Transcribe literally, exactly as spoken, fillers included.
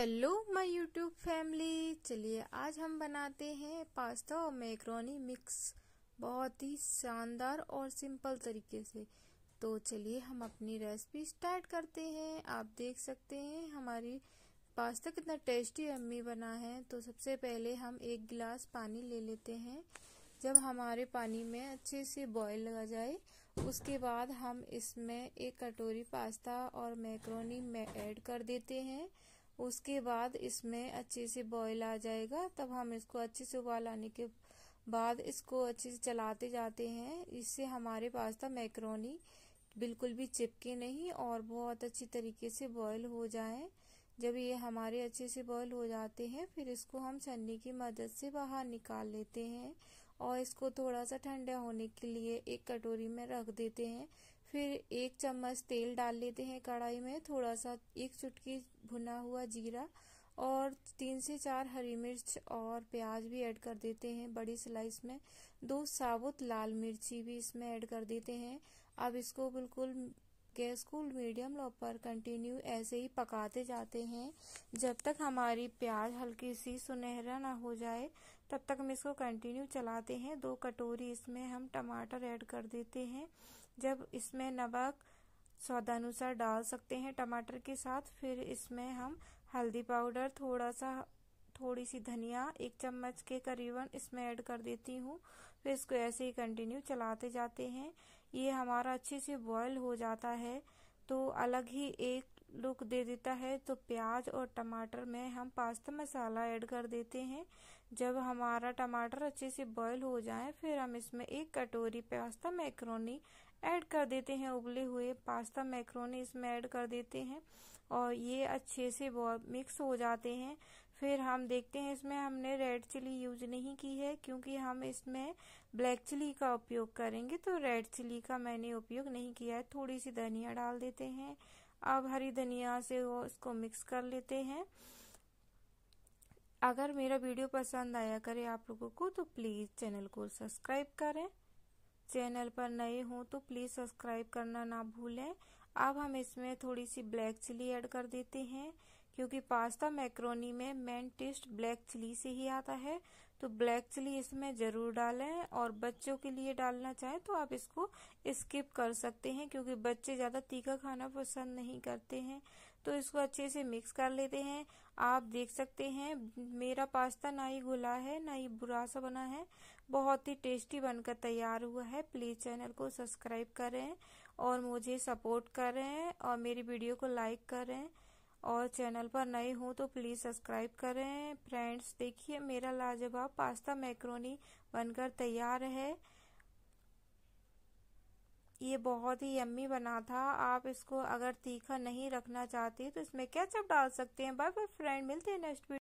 Hello my YouTube family. चलिए आज हम बनाते हैं पास्ता और मैक्रोनी मिक्स, बहुत ही शानदार और सिंपल तरीके से। तो चलिए हम अपनी रेसिपी स्टार्ट करते हैं। आप देख सकते हैं हमारी पास्ता कितना टेस्टी यम्मी बना है। तो सबसे पहले हम एक गिलास पानी ले लेते हैं। जब हमारे पानी में अच्छे से बॉईल लगा जाए उसके बाद हम इसमें एक कटोरी पास्ता और मैक्रोनी में ऐड कर देते हैं। उसके बाद इसमें अच्छे से बॉईल आ जाएगा, तब हम इसको अच्छे से उबाल आने के बाद इसको अच्छे से चलाते जाते हैं। इससे हमारे पास्ता मैक्रोनी बिल्कुल भी चिपके नहीं और बहुत अच्छी तरीके से बॉईल हो जाए। जब ये हमारे अच्छे से बॉईल हो जाते हैं फिर इसको हम छन्नी की मदद से बाहर निकाल लेते हैं और इसको थोड़ा सा ठंडा होने के लिए एक कटोरी में रख देते हैं। फिर एक चम्मच तेल डाल लेते हैं कढ़ाई में, थोड़ा सा एक चुटकी भुना हुआ जीरा और तीन से चार हरी मिर्च और प्याज भी ऐड कर देते हैं बड़ी स्लाइस में। दो साबुत लाल मिर्ची भी इसमें ऐड कर देते हैं। अब इसको बिल्कुल गैस को मीडियम लो पर कंटिन्यू ऐसे ही पकाते जाते हैं जब तक हमारी प्याज हल्की सी सुनहरा ना हो जाए, तब तक हम इसको कंटिन्यू चलाते हैं। दो कटोरी इसमें हम टमाटर ऐड कर देते हैं। जब इसमें नमक स्वादानुसार डाल सकते हैं टमाटर के साथ। फिर इसमें हम हल्दी पाउडर, थोड़ा सा थोड़ी सी धनिया, एक चम्मच के करीबन इसमें ऐड कर देती हूँ। फिर इसको ऐसे ही कंटिन्यू चलाते जाते हैं। ये हमारा अच्छे से बॉईल हो जाता है तो अलग ही एक लुक दे देता है। तो प्याज और टमाटर में हम पास्ता मसाला ऐड कर देते हैं। जब हमारा टमाटर अच्छे से बॉईल हो जाए फिर हम इसमें एक कटोरी पास्ता मैक्रोनी ऐड कर देते हैं। उबले हुए पास्ता मैक्रोनी इसमें ऐड कर देते हैं और ये अच्छे से मिक्स हो जाते हैं। फिर हम देखते हैं इसमें हमने रेड चिली यूज नहीं की है क्योंकि हम इसमें ब्लैक चिली का उपयोग करेंगे, तो रेड चिली का मैंने उपयोग नहीं किया है। थोड़ी सी धनिया डाल देते हैं। अब हरी धनिया से वो इसको मिक्स कर लेते हैं। अगर मेरा वीडियो पसंद आया करे आप लोगों को तो प्लीज चैनल को सब्सक्राइब करें। चैनल पर नए हो तो प्लीज सब्सक्राइब करना ना भूलें। अब हम इसमें थोड़ी सी ब्लैक चिली ऐड कर देते हैं क्योंकि पास्ता मैक्रोनी में मेन टेस्ट ब्लैक चिली से ही आता है, तो ब्लैक चिली इसमें जरूर डालें। और बच्चों के लिए डालना चाहें तो आप इसको स्किप कर सकते हैं क्योंकि बच्चे ज्यादा तीखा खाना पसंद नहीं करते हैं। तो इसको अच्छे से मिक्स कर लेते हैं। आप देख सकते हैं मेरा पास्ता ना ही घुला है ना ही बुरा सा बना है, बहुत ही टेस्टी बनकर तैयार हुआ है। प्लीज चैनल को सब्सक्राइब करें और मुझे सपोर्ट करें और मेरी वीडियो को लाइक करें और चैनल पर नए हो तो प्लीज सब्सक्राइब करें। फ्रेंड्स देखिए मेरा लाजवाब पास्ता मैक्रोनी बनकर तैयार है। ये बहुत ही यम्मी बना था। आप इसको अगर तीखा नहीं रखना चाहते तो इसमें केचप डाल सकते हैं। बाय बाय फ्रेंड, मिलते हैं नेक्स्ट वीडियो।